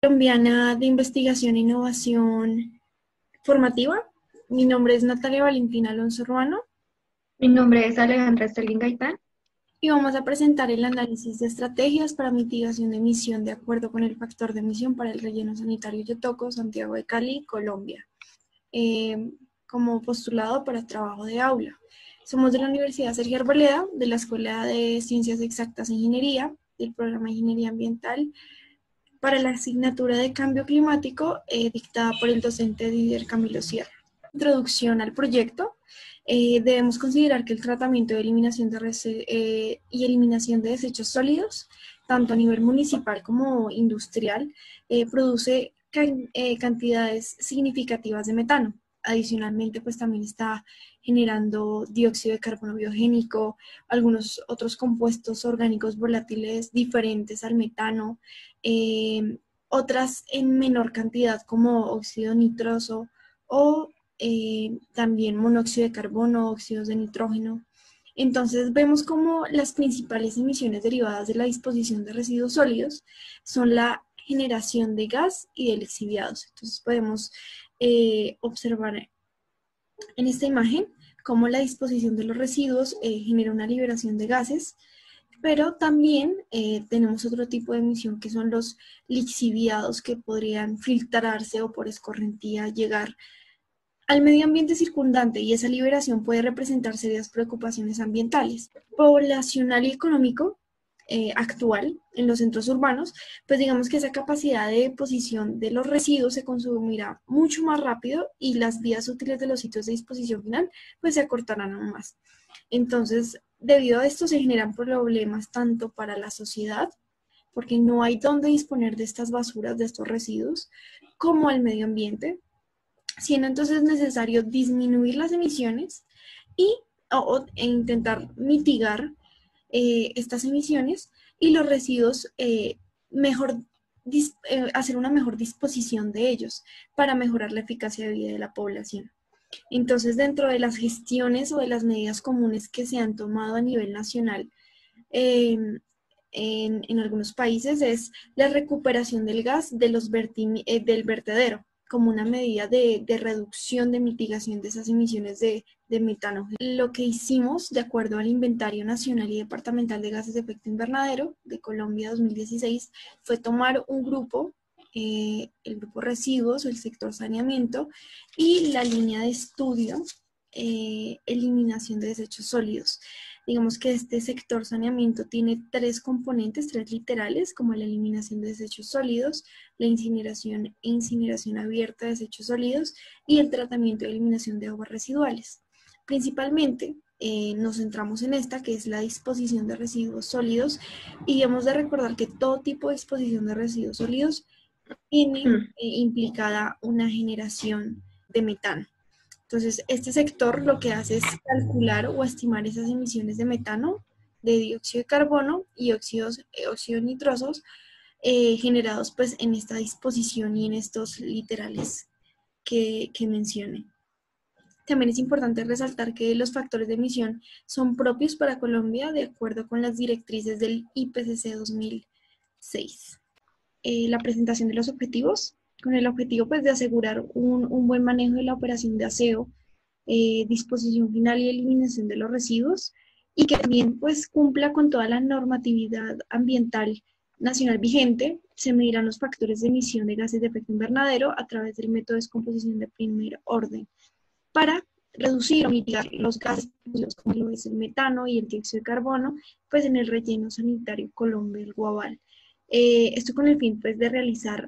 Colombiana de Investigación e Innovación Formativa. Mi nombre es Natalia Valentina Alonso Ruano Mi nombre es Alejandra Sterling Gaitán. y vamos a presentar el análisis de estrategias para mitigación de emisión de acuerdo con el factor de emisión para el relleno sanitario Yotoco, Santiago de Cali, Colombia, como postulado para trabajo de aula. Somos de la Universidad Sergio Arboleda, de la Escuela de Ciencias Exactas e Ingeniería, del programa de Ingeniería Ambiental, para la asignatura de Cambio Climático dictada por el docente Didier Camilo Sierra. Introducción al proyecto. Debemos considerar que el tratamiento de eliminación y eliminación de desechos sólidos, tanto a nivel municipal como industrial, produce cantidades significativas de metano. Adicionalmente, pues también está generando dióxido de carbono biogénico, algunos otros compuestos orgánicos volátiles diferentes al metano, otras en menor cantidad como óxido nitroso o también monóxido de carbono, óxidos de nitrógeno. Entonces vemos como las principales emisiones derivadas de la disposición de residuos sólidos son la generación de gas y de lixiviados. Entonces podemos observar en esta imagen cómo la disposición de los residuos genera una liberación de gases, pero también tenemos otro tipo de emisión que son los lixiviados que podrían filtrarse o por escorrentía llegar al medio ambiente circundante, y esa liberación puede representar serias preocupaciones ambientales. Poblacional y económico actual en los centros urbanos, pues digamos que esa capacidad de deposición de los residuos se consumirá mucho más rápido y las vías útiles de los sitios de disposición final pues se acortarán aún más. Entonces, debido a esto se generan problemas tanto para la sociedad, porque no hay dónde disponer de estas basuras, de estos residuos, como al medio ambiente, siendo entonces necesario disminuir las emisiones e intentar mitigar estas emisiones y los residuos, mejor hacer una mejor disposición de ellos para mejorar la eficacia de vida de la población. Entonces, dentro de las gestiones o de las medidas comunes que se han tomado a nivel nacional eh, en algunos países es la recuperación del gas de del vertedero como una medida de reducción, de mitigación de esas emisiones de metano. Lo que hicimos, de acuerdo al Inventario Nacional y Departamental de Gases de Efecto Invernadero de Colombia 2016, fue tomar un grupo, el grupo residuos, el sector saneamiento, y la línea de estudio, eliminación de desechos sólidos. Digamos que este sector saneamiento tiene tres componentes, tres literales, como la eliminación de desechos sólidos, la incineración e incineración abierta de desechos sólidos y el tratamiento y eliminación de aguas residuales. Principalmente nos centramos en esta, que es la disposición de residuos sólidos, y hemos de recordar que todo tipo de disposición de residuos sólidos tiene implicada una generación de metano. Entonces, este sector lo que hace es calcular o estimar esas emisiones de metano, de dióxido de carbono y óxidos nitrosos generados pues en esta disposición y en estos literales que mencioné. También es importante resaltar que los factores de emisión son propios para Colombia de acuerdo con las directrices del IPCC 2006. La presentación de los objetivos, con el objetivo pues de asegurar un buen manejo de la operación de aseo, disposición final y eliminación de los residuos, y que también pues cumpla con toda la normatividad ambiental nacional vigente. Se medirán los factores de emisión de gases de efecto invernadero a través del método de descomposición de primer orden para reducir o mitigar los gases como lo es el metano y el dióxido de carbono, pues en el relleno sanitario Colombia, el Guabal. Esto con el fin pues de realizar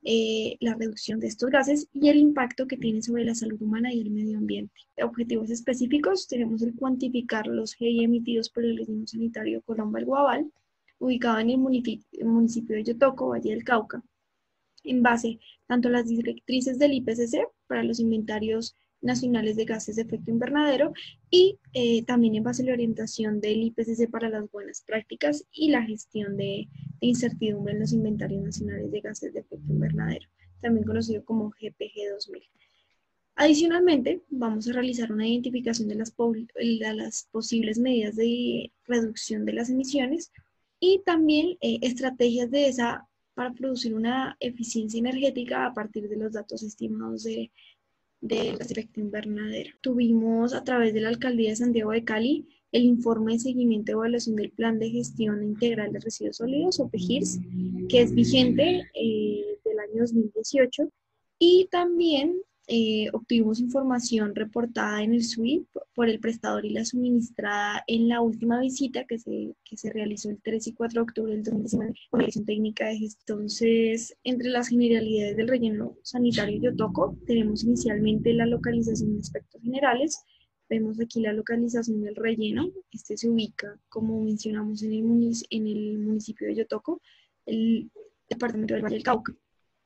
la reducción de estos gases y el impacto que tiene sobre la salud humana y el medio ambiente. Objetivos específicos: tenemos el cuantificar los GI emitidos por el relleno sanitario Colombia, el Guabal, ubicado en el municipio de Yotoco, Valle del Cauca, en base tanto a las directrices del IPCC para los inventarios nacionales de gases de efecto invernadero y también en base a la orientación del IPCC para las buenas prácticas y la gestión de incertidumbre en los inventarios nacionales de gases de efecto invernadero, también conocido como GPG 2000. Adicionalmente, vamos a realizar una identificación de las posibles medidas de reducción de las emisiones y también estrategias de esa para producir una eficiencia energética a partir de los datos estimados del efecto invernadero. Tuvimos a través de la Alcaldía de Santiago de Cali el informe de seguimiento y evaluación del Plan de Gestión Integral de Residuos Sólidos, o PEGIRS, que es vigente del año 2018, y también obtuvimos información reportada en el SWIP por el prestador y la suministrada en la última visita que se realizó el 3 y 4 de octubre del 2019 con la Dirección Técnica de Gestión. Entonces, entre las generalidades del relleno sanitario Yotoco, tenemos inicialmente la localización de aspectos generales. Vemos aquí la localización del relleno. Este se ubica, como mencionamos, en el municipio de Yotoco, el departamento del Valle del Cauca.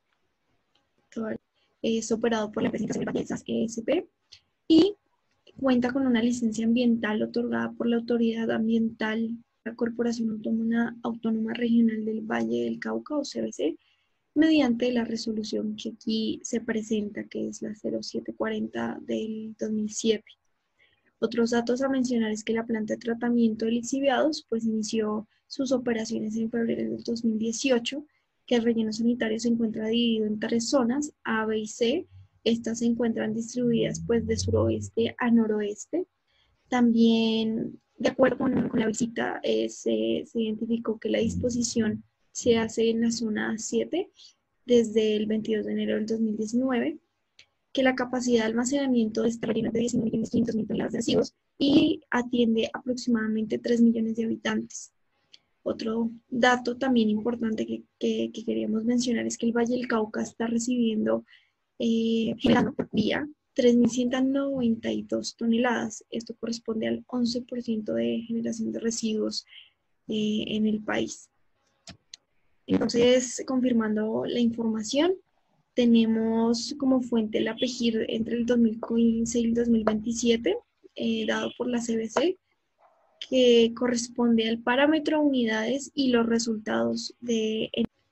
Es operado por la empresa Vallezas ESP y cuenta con una licencia ambiental otorgada por la Autoridad Ambiental, la Corporación Autónoma Regional del Valle del Cauca, o CBC, mediante la resolución que aquí se presenta, que es la 0740 del 2007. Otros datos a mencionar es que la planta de tratamiento de lixiviados pues inició sus operaciones en febrero del 2018, que el relleno sanitario se encuentra dividido en 3 zonas, A, B y C. Estas se encuentran distribuidas pues de suroeste a noroeste. También, de acuerdo con la visita, se identificó que la disposición se hace en la zona 7 desde el 22 de enero del 2019, que la capacidad de almacenamiento de este relleno es de 19.500.000 toneladas de residuos y atiende aproximadamente 3 millones de habitantes. Otro dato también importante que queríamos mencionar es que el Valle del Cauca está recibiendo, generando por día, 3.192 toneladas. Esto corresponde al 11% de generación de residuos en el país. Entonces, confirmando la información, tenemos como fuente la PEGIR entre el 2015 y el 2027, dado por la CBC, que corresponde al parámetro unidades y los resultados de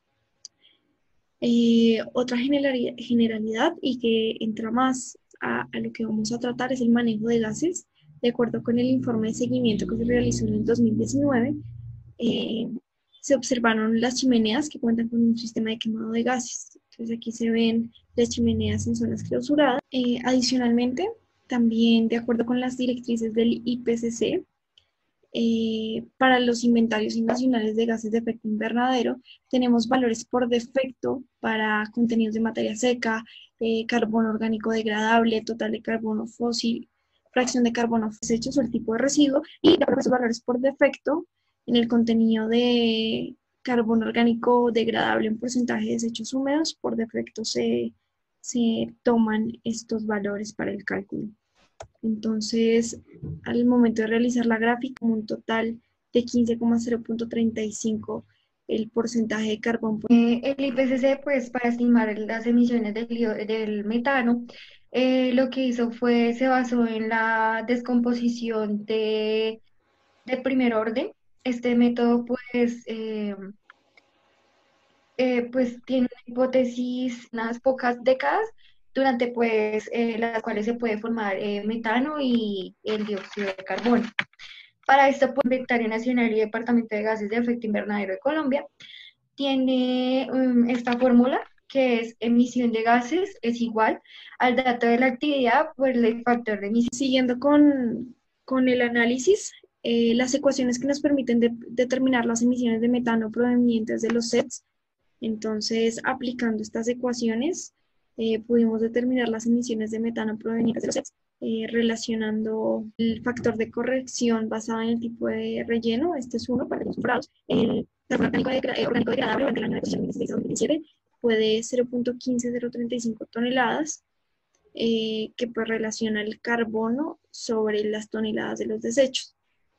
otra generalidad y que entra más a lo que vamos a tratar es el manejo de gases. De acuerdo con el informe de seguimiento que se realizó en el 2019, se observaron las chimeneas que cuentan con un sistema de quemado de gases. Entonces aquí se ven las chimeneas en zonas clausuradas. Adicionalmente, también de acuerdo con las directrices del IPCC, para los inventarios nacionales de gases de efecto invernadero, tenemos valores por defecto para contenidos de materia seca, carbono orgánico degradable, total de carbono fósil, fracción de carbono desechos o el tipo de residuo, y de acuerdo a esos valores por defecto, en el contenido de carbono orgánico degradable en porcentaje de desechos húmedos, por defecto se toman estos valores para el cálculo. Entonces, al momento de realizar la gráfica, un total de 15,035 el porcentaje de carbón. El IPCC, pues, para estimar las emisiones del metano, lo que hizo fue, se basó en la descomposición de primer orden. Este método, pues tiene una hipótesis unas pocas décadas, durante las cuales se puede formar metano y el dióxido de carbono. Para esto, pues, el Inventario Nacional y Departamento de Gases de Efecto Invernadero de Colombia tiene esta fórmula, que es emisión de gases es igual al dato de la actividad por el factor de emisión. Siguiendo con el análisis, las ecuaciones que nos permiten determinar las emisiones de metano provenientes de los sets. Entonces, aplicando estas ecuaciones, pudimos determinar las emisiones de metano provenientes de los sets, relacionando el factor de corrección basado en el tipo de relleno, este es 1 para los sulfurados, el carbono orgánico degradable durante el año de 2016-2017 fue de 0.15035 toneladas, que pues relaciona el carbono sobre las toneladas de los desechos.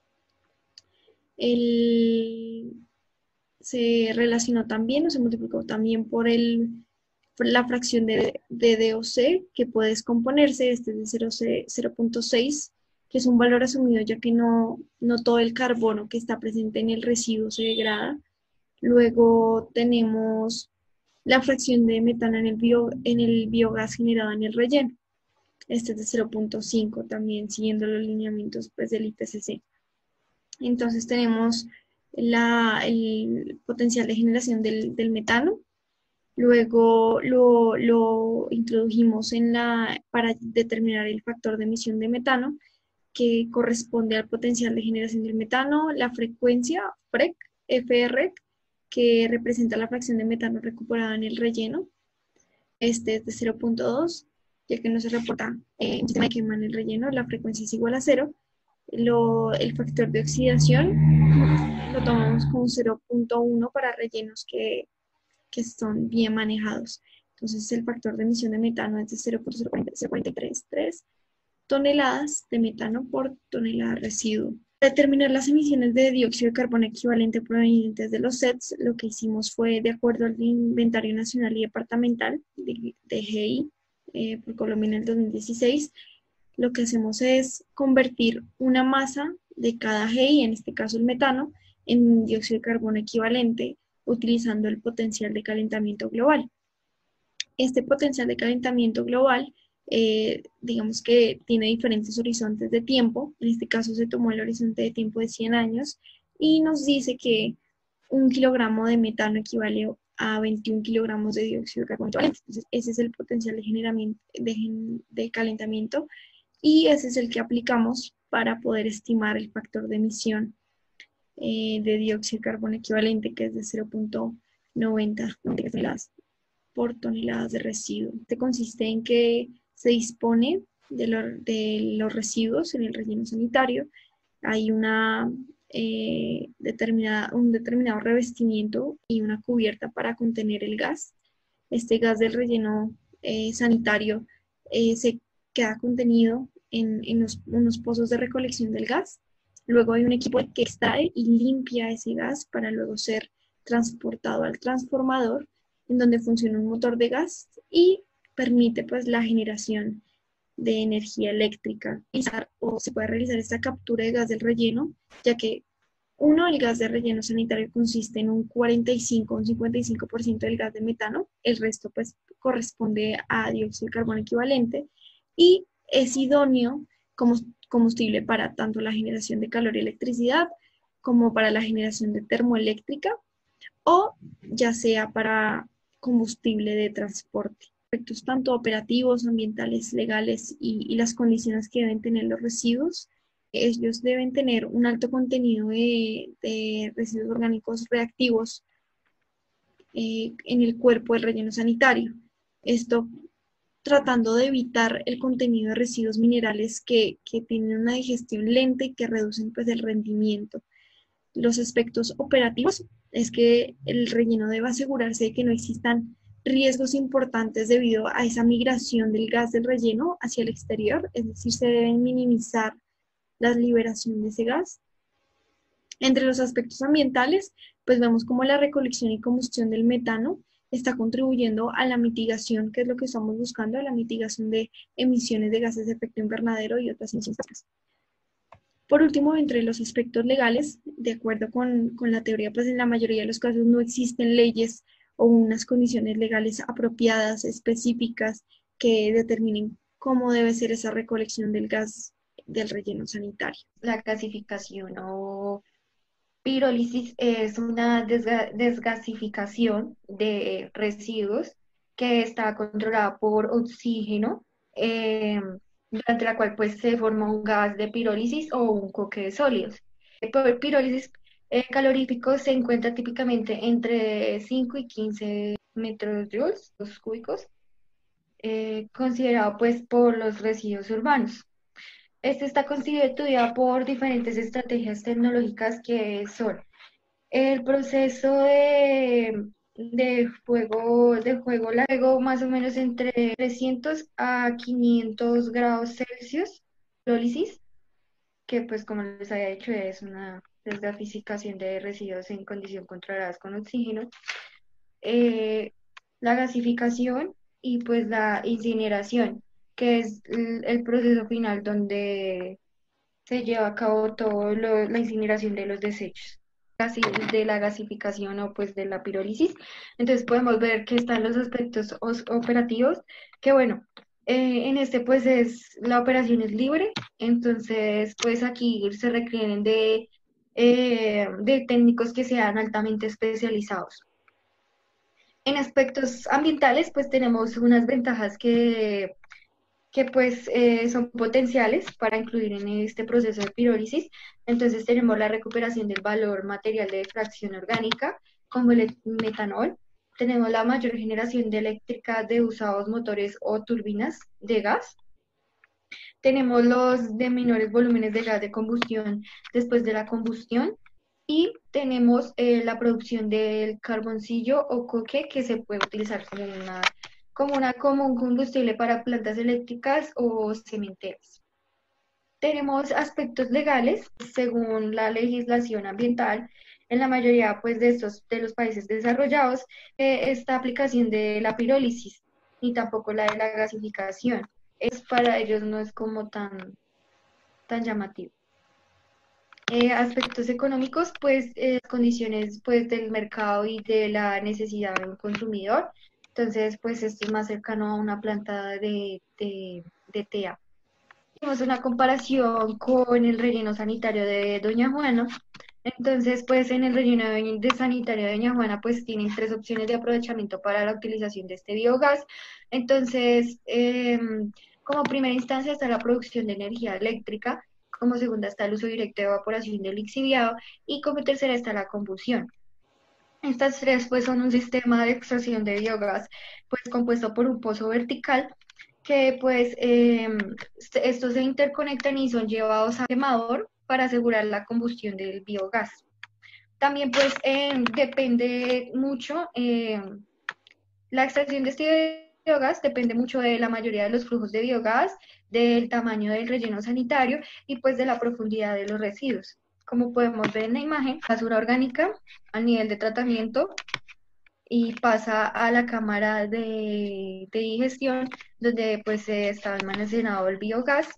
Se relacionó también, o se multiplicó también por la fracción de DOC, que puede descomponerse, este es de 0.6, que es un valor asumido ya que no todo el carbono que está presente en el residuo se degrada. Luego tenemos la fracción de metano en el biogás generado en el relleno. Este es de 0.5 también, siguiendo los lineamientos pues, del IPCC. Entonces tenemos el potencial de generación del metano. Luego lo introdujimos para determinar el factor de emisión de metano, que corresponde al potencial de generación del metano, la frecuencia FREC, que representa la fracción de metano recuperada en el relleno. Este es de 0.2, ya que no se reporta un sistema de quema en el relleno, la frecuencia es igual a 0. El factor de oxidación lo tomamos como 0.1 para rellenos que son bien manejados. Entonces el factor de emisión de metano es de 0.0433 toneladas de metano por tonelada de residuo. Para determinar las emisiones de dióxido de carbono equivalente provenientes de los sets, lo que hicimos fue, de acuerdo al Inventario Nacional y Departamental de GI por Colombia en el 2016, lo que hacemos es convertir una masa de cada GI, en este caso el metano, en dióxido de carbono equivalente, utilizando el potencial de calentamiento global. Este potencial de calentamiento global, digamos que tiene diferentes horizontes de tiempo. En este caso se tomó el horizonte de tiempo de 100 años y nos dice que 1 kilogramo de metano equivale a 21 kilogramos de dióxido de carbono equivalente. Entonces, ese es el potencial de calentamiento y ese es el que aplicamos para poder estimar el factor de emisión de dióxido de carbono equivalente, que es de 0.90 toneladas por toneladas de residuo. Este consiste en que se dispone de los residuos en el relleno sanitario. Hay un determinado revestimiento y una cubierta para contener el gas. Este gas del relleno sanitario se queda contenido en unos pozos de recolección del gas. Luego hay un equipo que extrae y limpia ese gas para luego ser transportado al transformador, en donde funciona un motor de gas y permite pues la generación de energía eléctrica. O se puede realizar esta captura de gas del relleno, ya que el gas de relleno sanitario consiste en un 45 o un 55% del gas de metano, el resto pues corresponde a dióxido de carbono equivalente y es idóneo como combustible para tanto la generación de calor y electricidad como para la generación de termoeléctrica o ya sea para combustible de transporte. Aspectos tanto operativos, ambientales, legales y las condiciones que deben tener los residuos. Ellos deben tener un alto contenido de residuos orgánicos reactivos en el cuerpo del relleno sanitario. Esto tratando de evitar el contenido de residuos minerales que tienen una digestión lenta y que reducen pues, el rendimiento. Los aspectos operativos es que el relleno debe asegurarse de que no existan riesgos importantes debido a esa migración del gas del relleno hacia el exterior, es decir, se deben minimizar la liberación de ese gas. Entre los aspectos ambientales, pues vemos como la recolección y combustión del metano está contribuyendo a la mitigación, que es lo que estamos buscando, a la mitigación de emisiones de gases de efecto invernadero y otras emisiones. Por último, entre los aspectos legales, de acuerdo con la teoría, pues en la mayoría de los casos no existen leyes o unas condiciones legales apropiadas, específicas, que determinen cómo debe ser esa recolección del gas del relleno sanitario. La gasificación o pirólisis es una desgasificación de residuos que está controlada por oxígeno, durante la cual pues se forma un gas de pirólisis o un coque de sólidos. El pirólisis calorífico se encuentra típicamente entre 5 y 15 metros joules cúbicos, considerado pues por los residuos urbanos. Este está constituida por diferentes estrategias tecnológicas que son el proceso de fuego más o menos entre 300 a 500 grados Celsius, pirólisis, que pues como les había dicho es una desgasificación de residuos en condición controladas con oxígeno, la gasificación y pues la incineración, que es el proceso final donde se lleva a cabo toda la incineración de los desechos de la gasificación o pues de la pirólisis. Entonces podemos ver que están los aspectos operativos, que bueno, en este pues la operación es libre, entonces pues aquí se requieren de de técnicos que sean altamente especializados. En aspectos ambientales, pues tenemos unas ventajas que pues son potenciales para incluir en este proceso de pirólisis. Entonces tenemos la recuperación del valor material de fracción orgánica, como el metanol. Tenemos la mayor generación de eléctrica de usados motores o turbinas de gas. Tenemos los de menores volúmenes de gas de combustión después de la combustión. Y tenemos la producción del carboncillo o coque que se puede utilizar como un combustible para plantas eléctricas o cementeras. Tenemos aspectos legales, según la legislación ambiental, en la mayoría pues, de los países desarrollados, esta aplicación de la pirólisis ni tampoco la de la gasificación. Es para ellos no es como tan llamativo. Aspectos económicos, pues condiciones pues del mercado y de la necesidad del consumidor. Entonces, pues esto es más cercano a una planta de TEA. Hicimos una comparación con el relleno sanitario de Doña Juana. Entonces, pues en el relleno de sanitario de Doña Juana, pues tienen tres opciones de aprovechamiento para la utilización de este biogás. Entonces, como primera instancia está la producción de energía eléctrica, como segunda está el uso directo de evaporación del lixiviado y como tercera está la combustión. Estas tres pues son un sistema de extracción de biogás pues compuesto por un pozo vertical que pues estos se interconectan y son llevados a quemador para asegurar la combustión del biogás. También pues depende mucho, la extracción de este biogás depende mucho de la mayoría de los flujos de biogás, del tamaño del relleno sanitario y pues de la profundidad de los residuos. Como podemos ver en la imagen, basura orgánica al nivel de tratamiento y pasa a la cámara de digestión donde pues está almacenado el biogás.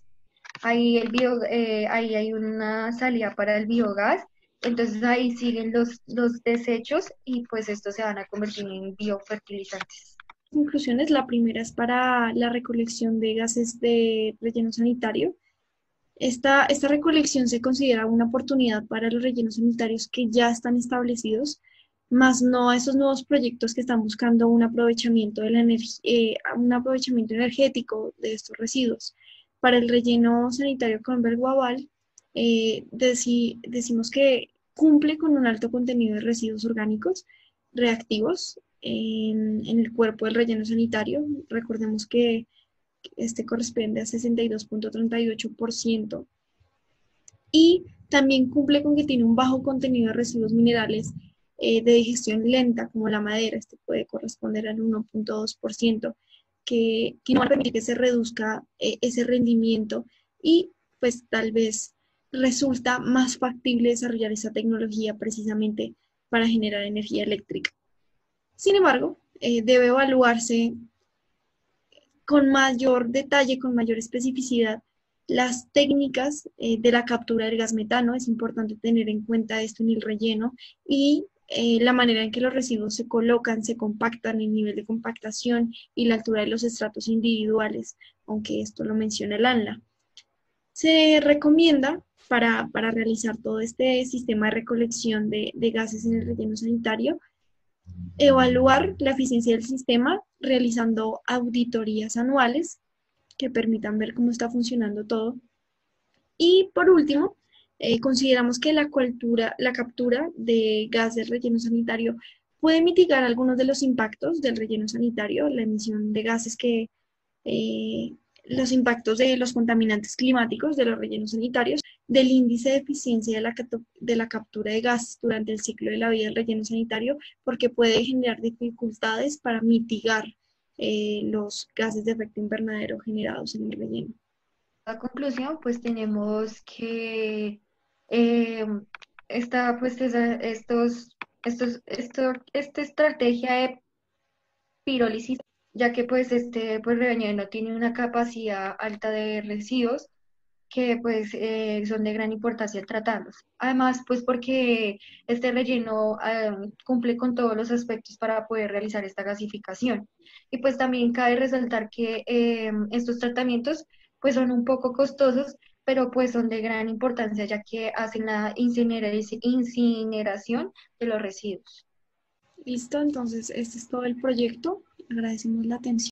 Ahí hay una salida para el biogás, entonces ahí siguen los desechos y pues estos se van a convertir en biofertilizantes. Conclusiones, la primera es para la recolección de gases de relleno sanitario. Esta recolección se considera una oportunidad para los rellenos sanitarios que ya están establecidos, más no a esos nuevos proyectos que están buscando un aprovechamiento de la un aprovechamiento energético de estos residuos. Para el relleno sanitario Conver-Guaval, decimos que cumple con un alto contenido de residuos orgánicos reactivos en el cuerpo del relleno sanitario. Recordemos que este corresponde a 62.38% y también cumple con que tiene un bajo contenido de residuos minerales de digestión lenta, como la madera. Este puede corresponder al 1.2%, que no va a permitir que se reduzca ese rendimiento y pues tal vez resulta más factible desarrollar esa tecnología precisamente para generar energía eléctrica. Sin embargo, debe evaluarse con mayor detalle, con mayor especificidad, las técnicas de la captura del gas metano. Es importante tener en cuenta esto en el relleno y la manera en que los residuos se colocan, se compactan, el nivel de compactación y la altura de los estratos individuales, aunque esto lo menciona el ANLA. Se recomienda para realizar todo este sistema de recolección de gases en el relleno sanitario, evaluar la eficiencia del sistema realizando auditorías anuales que permitan ver cómo está funcionando todo. Y por último, consideramos que la captura de gas del relleno sanitario puede mitigar algunos de los impactos del relleno sanitario, la emisión de gases los impactos de los contaminantes climáticos de los rellenos sanitarios, del índice de eficiencia de la captura de gas durante el ciclo de la vida del relleno sanitario, porque puede generar dificultades para mitigar los gases de efecto invernadero generados en el relleno. A conclusión, pues tenemos que eh, esta estrategia de pirólisis, ya que pues este pues relleno tiene una capacidad alta de residuos que pues son de gran importancia tratarlos. Además, pues porque este relleno cumple con todos los aspectos para poder realizar esta gasificación. Y pues también cabe resaltar que estos tratamientos pues son un poco costosos, pero pues son de gran importancia ya que hacen la incineración de los residuos. Listo, entonces este es todo el proyecto. Agradecemos la atención.